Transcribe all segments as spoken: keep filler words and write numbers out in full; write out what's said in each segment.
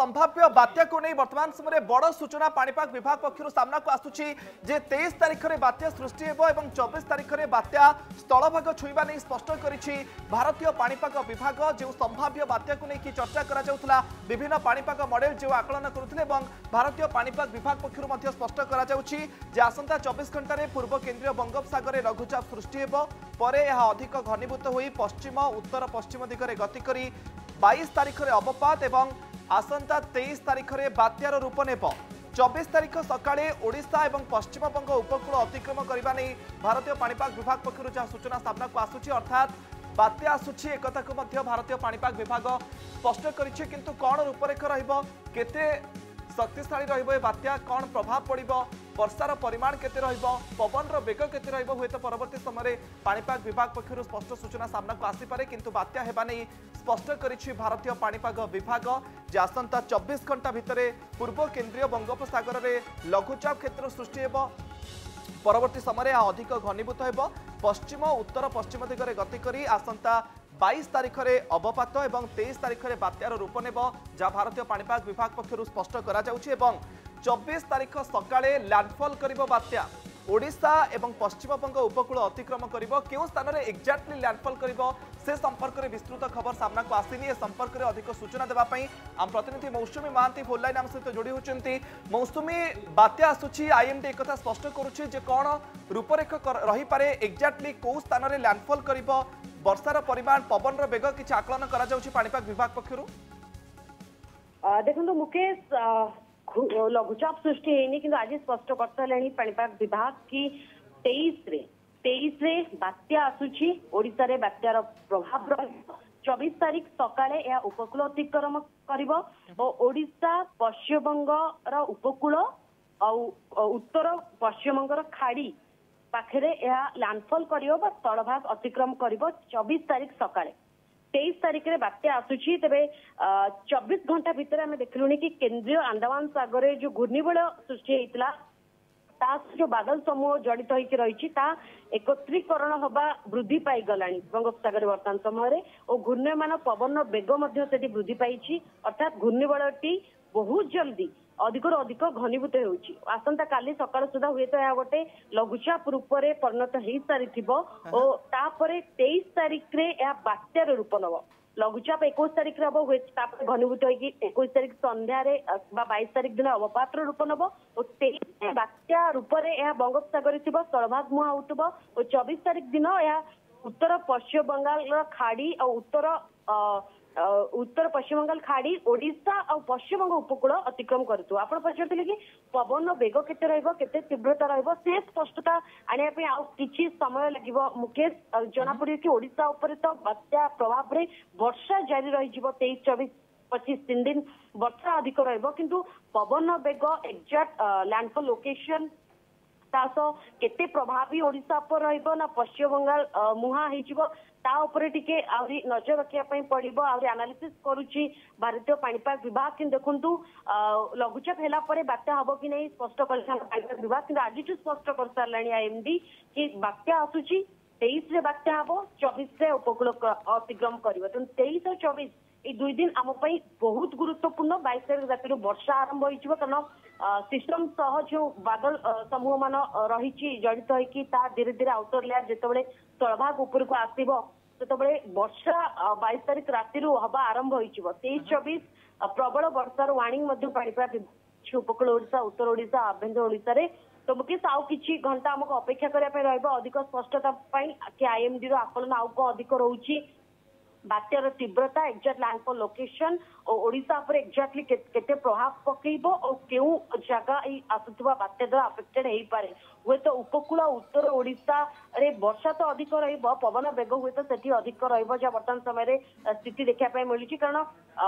संभाव्य बात्या को नहीं वर्तमान समय बड़ सूचना पाणीपाग विभाग पक्षर सामना को आसुची जे तेईस तारिख में बात्या सृष्टि होब और चौबीस तारिख में बात्या स्थलभाग छुईवा नहीं स्पष्ट करिछि भारतीय पाणीपाग विभाग। जो संभाव्य बात्या को लेकिन चर्चा करा जाउथला विभिन्न पाणीपाग मॉडल जो आकलन करुथिले एवं भारतीय पाणीपाग विभाग पक्षर मध्य स्पष्ट करा जाउछि जे आसंता चौबीस घंटा रे पूर्व केंद्रीय बंगोपसागर लघुचाप सृष्टि हेबो परे यह अधिक घनीभूत होई पश्चिम उत्तर पश्चिम दिगरे गति करी बाईस तारिख में अवपात एवं आसंता तेईस तारिख में बात्यार रूप नेब। चौबीस तारिख सकाळे ओडिशा एवं पश्चिम बंग उपकूल अतिक्रम करने नहीं भारतीय पाणीपाग विभाग पक्षर जहाँ सूचना सामना को आसुची अर्थात बात्या आसुची एक कथा को मध्य भारतीय पाणीपाग विभाग स्पष्ट करिछि किंतु कौन रूपरेख रहिबो केते शक्तिशाली रहिबो ए बात्या कौन प्रभाव पड़िबो वर्षार परिमाण केते रहिबो पवन रो वेग केते रहिबो हुए तो परवर्ती समय पाणीपाग विभाग पक्षर स्पष्ट सूचना सामना को आसी पारे किंतु बात्या हेबा नहीं स्पष्ट करिछि भारतीय पाणीपाग विभाग जे आसंता चौबीस घंटा भितरे पूर्व केंद्रीय बंगोपसागर रे लघुचाप क्षेत्र सृष्टि हेबो परवर्ती समय अधिक घनीभूत हेबो पश्चिम उत्तर पश्चिम दिगरे गति करी आसंता बाईस तारिख में अवपात और तेईस तारिख में बात्यार रूप नेब जहाँ भारतीय पाणीपाग विभाग पक्षर स्पष्ट करा जाउछि एवं चौबीस तारिख सकाळे लैंडफॉल करिबो बात्या ओडिशा एवं पश्चिम बंग उपकूल अतिक्रम करिबो केउ स्थान रे एक्जाक्टली लैंडफॉल करिबो से संपर्क में विस्तृत खबर सामना को आसीनी ए संपर्क में अधिक सूचना देवा पई आम प्रतिनिधि मौसुमी महांती फोन लाइन आम सहित जोड़ी होचंती। मौसुमी बात्या आसुची आईएमडी एक कथा स्पष्ट करूछि जे कोन रूपरेख रही पारे एक्जाक्टली को स्थान रे लैंडफॉल करिबो वर्षार परिमाण पवन रो बेग किछि आकलन करा जाउछि पाणीपाग विभाग पक्षरु देखो मुकेश लघुचाप सृष्टि होनी कि आज स्पष्ट कर सारे पाणीपाग विभाग की तेईस रे तेईस रे बात्या आसुची ओडिशा रे बात्यार प्रभाव रहिबो चौबीस तारीख सकाळे या उपकूल अतिक्रम करिबो और ओडिशा पश्चिम बंग रा उपकूल और उत्तर पश्चिम बंग रा खाड़ी पाखरे या लैंडफॉल करियो बा स्थलभाग अतिक्रम करिबो चौबीस तारीख सकाळे तेईस तारीख में बात्या आसुची तेरे चौबीस घंटा भितर आम देखलुनी कि केंद्रीय अंडमान सागर जो घूर्णिबल सृष्टि होता जो बादल समूह जड़ित होकर रही एकत्रीकरण हवा वृद्धि पाई गलानी बंगोपसागर वर्तमान समय और घूर्णयमान पवन बेग वृद्धि पाई अर्थात घूर्णिबलटी बहुत जल्दी अधिक अधिक घनीभूत होउची आसंता काली सकाळ सुधा हुए तो गोटे लघुचाप रूप में परिणत हो सारी और तापरे तेईस तारीख रे या बात्यार रूप नब लघुचाप इक्कीस तारीख हम हुए घनीभूत होगी इक्कीस तारीख संध्यारे बाईस तारीख दिन अवपात रूप नब और तेईस बात्या रूप में बंगोपसागर थी स्थलभाग मुहां होतब और चौबीस तारीख दिन यह उत्तर पश्चिम बंगाल खाड़ी और उत्तर उत्तर पश्चिम बंगाल खाड़ी ओडिशा और पश्चिम बंग उपकूल अतिक्रम करूँ आप पचारे कि पवन बेग केते रहिबो केते तीव्रता रहिबो से स्पष्टता आने पे आ किछि समय लगिबो मुकेश जना पड़े कि ओडिशा ऊपर तो बात्या प्रभाव रे वर्षा जारी रही जिवो तेईस चौबीस पच्चीस तीन दिन वर्षा अधिक रहिबो किंतु पवन बेग एक्जाक्ट लैंडफॉल लोकेशन तासो केते प्रभावी ओडिशा पर रहिबो ना पश्चिम बंगाल मुहा हेजिबो ता ऊपर टिके आउरी नजर रखिया पई पड़िबो आउरी एनालिसिस करूची भारतीय पाणीपाग विभाग कि देखंतु लघुचाप हेला परे बात्या हबो कि नहीं स्पष्ट कर पाणीपाग विभाग कि आज स्पष्ट कर सारलाणी आईएमडी कि बात्या आसुची तेईस रे बात्या हबो चौबीस रे उपकूल अतिक्रम करिवो त तेईस और चौबीस ये दुई दिन आम बहुत गुरुत्वपूर्ण बाईस तारीख राति वर्षा आरंभ हो कारण सिस्टम सह जो बादल समूह मान रही जड़ित होगी धीरे धीरे आउटर लेयर जिते स्थलभाग उपरको आसो से वर्षा बाईस तारीख राति हवा आरंभ हो तेईस चौबीस प्रबल वर्षार वार्निंग पाणीपाग उपकूल ओडिशा उत्तर ओडिशा आभ्यंतर ओडिशा रे तो मुकेश आउ किछि घंटा आमको अपेक्षा करने अधिक स्पष्टता कि आईएमडी आकलन आउ कौन अधिक रोचे बात्यार तीव्रता एक्जाक्ट लैंडफॉल लोकेशन और ओडिशा पर एक्जाक्टली केते प्रभाव पकेइबो और केउ जगह ई आसुथबा बात्या द्वारा अफेक्टेड हेई पारे हुए तो उपकूल उत्तर ओडिशा रे वर्षा तो अधिक रहिबो पवन बेग हुए तो सेठी अधिक रहिबो जा वर्तमान समय रे स्थिति देखा पाए मिलुची कारण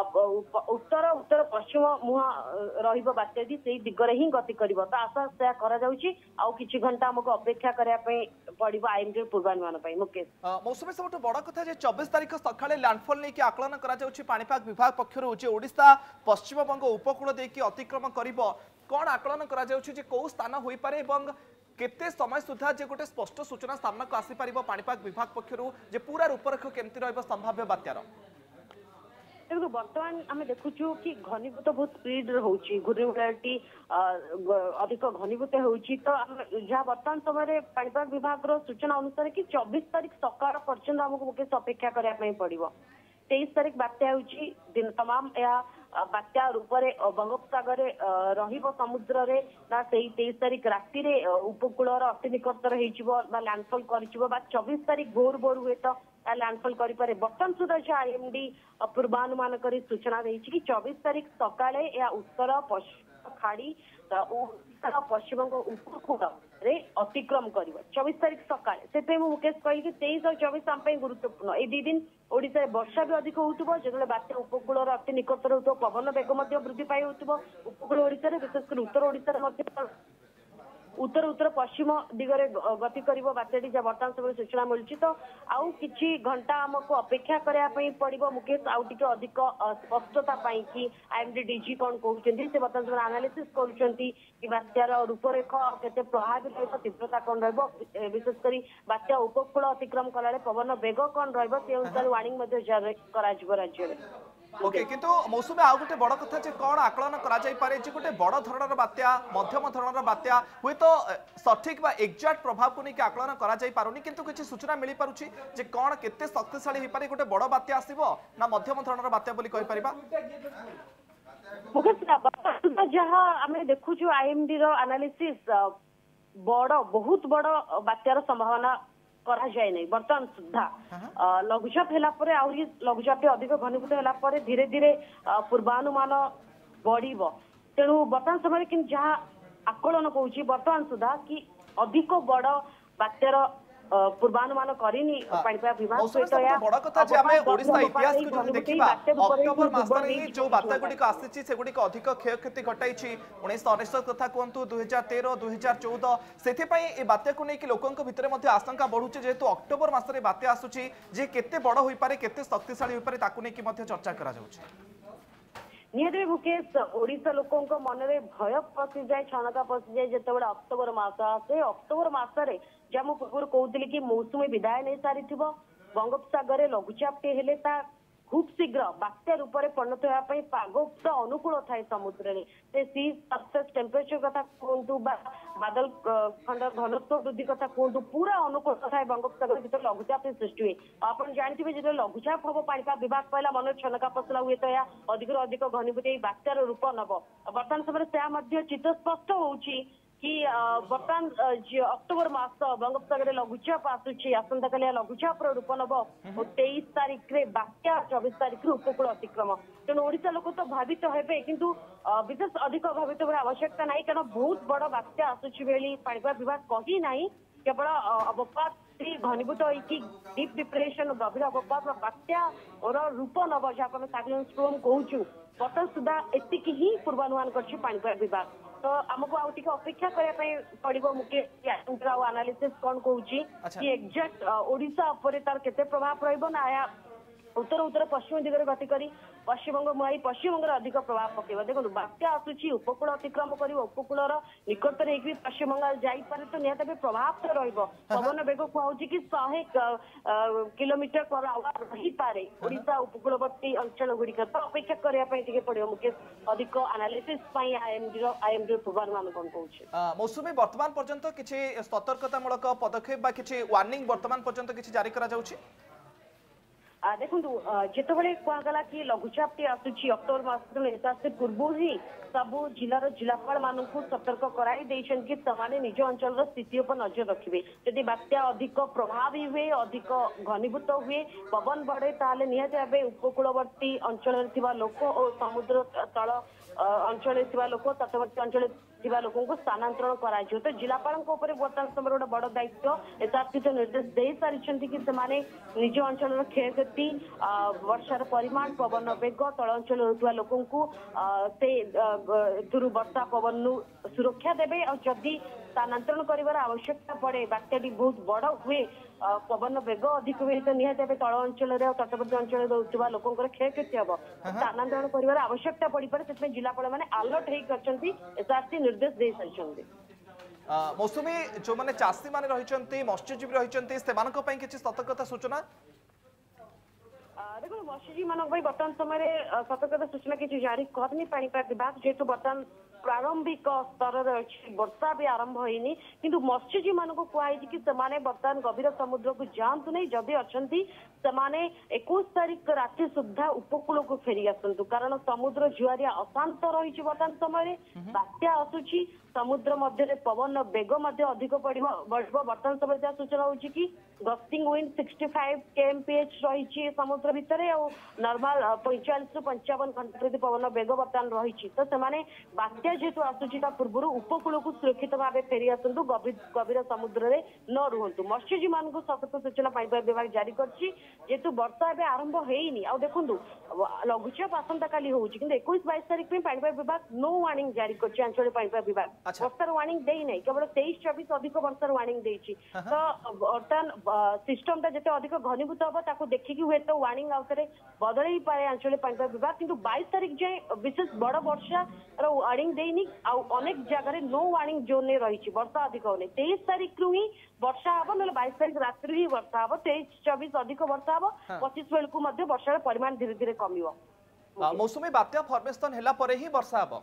उत्तर उत्तर पश्चिम मुहा रहिबो बात्या दी सेही दिगरे ही गति करिवो तो आशा से करा जाउची आउ किछि घंटा हमको अपेक्षा करिया पे पड़िबो आईएमडी पूर्वानुमान पे मुकेश मौसुमी सबटु बड़ कथा जे चौबीस तारिख सकाळे लैंडफॉल नै कि आकलन करा जाउची पाणीपाग विभाग पक्षरु जे ओडिशा पश्चिम बंग उपकूल दे कि अतिक्रम करिवो कोन आकलन करा जाउची जे को स्थान होई पारे एवं केते समय सुधा जे गोटे स्पष्ट सूचना सामना को आसी पारिबो पाणीपाग विभाग पक्षरु जे पूरा रूपरेख केमति रहइबो संभाव्य बात्यार देखो बर्तमान आम देखु कि घनीभूत बहुत स्पीड होची घूर्णिबलयटी अधिक घनीभूत होची तो जहाँ वर्तमान समय पाणीपाग विभाग सूचना अनुसार कि चौबीस तारीख सकाळ पर्यंत आमको मुकेश अपेक्षा करने पड़ो। तेईस तारीख बात्या होची दिन तमाम या बात्या रूपरे बंगोपसागर रहिबो समुद्र रे ना तेईस तारीख राति रे उपकूल अति निकटतर हो लैंडफॉल कर चौबीस तारीख भोर भोर हुए तो लैंडफॉल करें। बर्तमान सुधा जो आईएमडी पूर्वानुमान कर सूचना देछि कि चौबीस तारीख सकाळे या उत्तर पश्चिम खाड़ी उत्तर पश्चिम उपकूल रे अतिक्रम कर चौबीस तारीख सकाळे से मुकेश कही कि तेईस और चौबीस आम गुरुत्वपूर्ण ये दी दिन ओडिशा वर्षा भी अधिक होउतबो जो बात्या उपकूल अति निकटतर होतो पवन वेग वृद्धि पाई होउतबो उपकूल ओडिशा रे विशेषकर उत्तर ओडिशा उत्तर उत्तर पश्चिम दिगरे गति करिवो बात्याटी जा वर्तमान समय सूचना मिलछि तो आउ किछि घंटा हमको अपेक्षा करया पई पड़िबो। मुकेश आउ टिके अधिक स्पष्टता पाई कि आईएमडी डीजी कोन कहउछन्ती से वर्तमान समय एनालिसिस करूछन्ती कि बात्यार रूपरेख केते प्रभावित रहइबो तीव्रता कोन रहइबो विशेष करी बात्या उपकूल अतिक्रम कलाले पवन वेग कोन रहइबो से अनुसार वार्निंग मध्ये जारी कराजिबो राज्य रे। ओके किंतु मौसुमी आउ गोटे बड़ कथा जे कौन आकलन करा जाय पारे जे गोटे बड़ धरणर बात्या मध्यम धरणर बात्या हुए तो सठिक बा एक्जाक्ट प्रभाव को नहीं आकलन करा जाय पारुनी किंतु किछि सूचना मिली पारुछि जे कौन केते शक्तिशाली हे पारे गोटे बड़ बात्या आसीबो ना मध्यम धरणर बात्या बोली कहि परिबा। मुकेश जहां हमें देखु जो आईएमडी रो एनालिसिस बड़ बहुत बड़ बात्यार संभावना करा जाए नहीं बर्तमान सुधा लघुचाप है लघुचाप अधिक घनीभूत है धीरे धीरे पूर्वानुमान बढ़ तेणु बर्तमान समय कि जहाँ आकलन कौची बर्तमान सुधा कि अधिक बड़ बात्यार पूर्वानुमान करिनी पाणीपाग विभाग सहित या बड़ कथा जे हमें ओडिसा इतिहास को जदि देखिबा अक्टोबर मासरे ही जो बात्या गुडी को आसीची से गुडी को अधिक क्षयक्षति घटाइछि उन्नीस सौ उनसठ कथा कहंतु दो हज़ार तेरह दो हज़ार चौदह सेति पई ए बात्या को नै कि लोकंक भितरे मध्ये आशंका बढ़ुछि जेतु अक्टोबर मासरे बात्या आसुछि जे केते बड़ होई पारे केते शक्तिशाली होई पारे ताकु नै कि मध्ये चर्चा करा जाउछि। निहत मुकेश ओडिशा लोकों मन में भय पशि जाए छनका पशि जाए जिते बड़े अक्टोबर मास आसे अक्टोबर मसरे जहाँ मुझे पूर्व कहती कि मौसुमी विदाय नहीं सारी बंगोपसागर लघुचाप टे हेले ता खूब शीघ्र बात्या रूप में परिणत होगापी पाग तो अनुकूल थाए समुद्र में सी सरफेस टेम्परेचर कथा कहतु बादल खंड घनत्व वृद्धि कथा कहतु पूरा अनुकूल थाए बंगोपसागर भर लघुचाप सृष्टि हुए आप जानते जो लघुचाप हम पाणीपाग विभाग कहला मन छनका पसला हुए तो यह अधिक अधिक घनीभूत बात्यार रूप नब बर्तमान समय से चित्र स्पष्ट होउछि कि बर्तमान अक्टोबर मास बंगोपसागर लघुचाप आसुची आसंता काली लघुचाप रूप नब और तेईस तारीख रे बात्या चौबीस तारीख रे उपकूल अतिक्रम तेणु ओडिशा लोक तो भावित हेबे किंतु विशेष अधिक भावित होबार आवश्यकता नहीं कारण बहुत बड़ बात्या आसुची बेली पाणीपाग विभाग कही नहीं केवल अवपात घनीभूत होइकी डीप डिप्रेशन गभीर अवपात बात्या और रूप नब जहाँ साइक्लोन स्टॉर्म कहूँ बर्तमान सुधा एतिक ही पूर्वानुमान कर पाणीपाग विभाग तो आमको आउ टिके अपेक्षा करने पड़ो मुकेश एनालिसिस कौन कहूँ कि एक्जाक्ट ओडिशा उपर तार केते प्रभाव रहिबो ना या उत्तर उत्तर पश्चिम दिगरे गति करी पश्चिमबंग मुहाई पश्चिमबंग अधिक प्रभाव पकेबा देखो बात्या आसुची उपकूल अतिक्रम कर उपकूल निकटतर होगी पश्चिम बंगाल जाइपारे तो निहत प्रभाव तो रहिबो पवन वेग कहूँ कि सौ किलोमीटर पर आवर रही पारे ओडिशा उपकूलवर्ती अंचल गुड़िक तो अपेक्षा करने पड़ो मुकेश अधिक एनालिसिस आईएमडी आईएमडी पूर्वानुमान कौन कहूँ मौसुमी वर्तमान पर्यंत किछि सतर्कतामूलक पदक्षेप बा किछि वार्निंग वर्तमान पर्यंत किछि जारी करा जाउछि देखु जिते कहगला कि लघुचाप टी आसूची अक्टोबर मास पूर्व ही सबू जिलार जिलापाल मान सतर्क कराई कि से निज अंचल स्थिति पर नजर रखिए जदि बात्या अधिक प्रभावी हुए अधिक घनीभूत हुए पवन बढ़े ताले निहत भावे उपकूलवर्ती अंचल लोक और समुद्र तल अंचल लोक तटवर्ती अंचल लोकों को स्थानांतरण करा तो जिलापाल वर्तमान समय गोटे बड़ दायित्व एसआरसी तो निर्देश दे सारी कि निज अंचल क्षयक्षति वर्षार परिमाण पवन वेग तल अंचल होता लोकों को वर्षा पवन सुरक्षा देवे और जदि स्थानांतरण कर आवश्यकता पड़े बात्याटी बहुत बड़ हुए पवन वेग अधिक हुए तो निहत तल अंचल तटवर्ती अंचल रोकवा लोकों क्षयक्षति हम स्थानांतरण कर आवश्यकता पड़ पारे से जिलापाल मैंने अलर्ट होती एसआरसी निर्देश दे सारी मौसुमी जो मैंने चाषी मैंने रही मत्स्यजीवी रही किसी सतर्कता सूचना देखो मत्स्यजीवी मान बर्तमान समय सतर्कता सूचना किसी जारी करनी पाणीपाग विभाग जेहेतु बर्तमान प्रारंभिक स्तर अच्छी वर्षा भी आरंभ होनी किंतु मत्स्यजीवी मान कहुई कि से बर्तमान गभीर समुद्र को जातु नहीं जदि अच्छा से इक्कीस तारीख राति सुधा उपकूल को फेरी आसतु कारण समुद्र जुआरिया अशांत रही बर्तमान समय बात्या आसूची समुद्र मध्य पवन बेग अधिक बढ़ बर्तमान समय जहाँ सूचना होगी कि gusting wind sixty five KMPH रही समुद्र भितर नॉर्मल पैंचाश रु पंचावन घंटा पवन बेग बर्तमान रही तो से बात्या जेहेतु आसूची पूर्व उपकूल को सुरक्षित भाव फेरी आसतु गभीर समुद्र में न रुहतु मत्स्यजीवी मान सतर्क सूचना पाणीपाग विभाग जारी करेतु वर्षा एवं आरंभ होनी आ देखु लघुचाप आसंता काली होगी कि इक्कीस बैश तारीख में पाणीपाग विभाग नो वार्निंग जारी कर आंचलिक पाणीपाग विभाग वर्षार वार्निंग दे नहीं केवल तेईस चौबीस अधिक वर्षार वार्निंग देती तो बर्तमान सिस्टम टा जिते अधिक घनीभूत हम देखिकी हुए तो वार्निंग आउे बदल पाए आंचलिक पाणीपाग विभाग किंतु बाईस तारीख जाए विशेष बड़ वर्षा वार्निंग देनी अनेक जगह नो वार्निंग जोन में रही वर्षा अधिक होनी तेईस तारीख रु ही वर्षा हम ना बाईस तारीख रात ही वर्षा हम तेईस चौबीस अधिक वर्षा हम पचिश बेलू वर्षार परिमाण धीरे धीरे कम मौसुमी बात्या फॉर्मेशन है वर्षा हम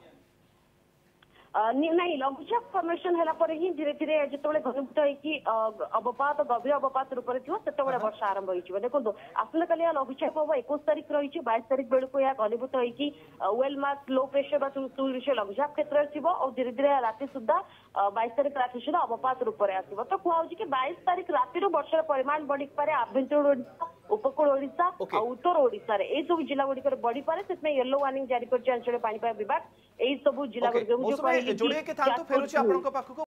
नहीं लघुचाप फॉर्मेशन है ही धीरे धीरे जो घनीभूत होगी अवपात गभीर अवपात रूप में थो से वर्षा आरंभ हो देखो आसंता काली लघुचाप हम इक्कीस तारीख रही बाईस तारीख बेलू यह घनीभूत होगी वेल मार्क लो प्रेशर लघुचाप क्षेत्र थी और धीरे धीरे राति सुधा बाईस तारीख राति सुधा अवपात रूप में आसो तो कहुच्छी कि बाईस तारीख राति वर्षार परिमाण बढ़ी पारे आभ्यंतर ओडिशा उपकूल ओडिशा और उत्तर ओडिशा रे सब जिला गुड़िक बढ़ी पारे से येलो वार्निंग जारी कर पाणीपाग विभाग यही सब जिला गुड़िक जोड़े के था तो फेरुची आपनका पाखको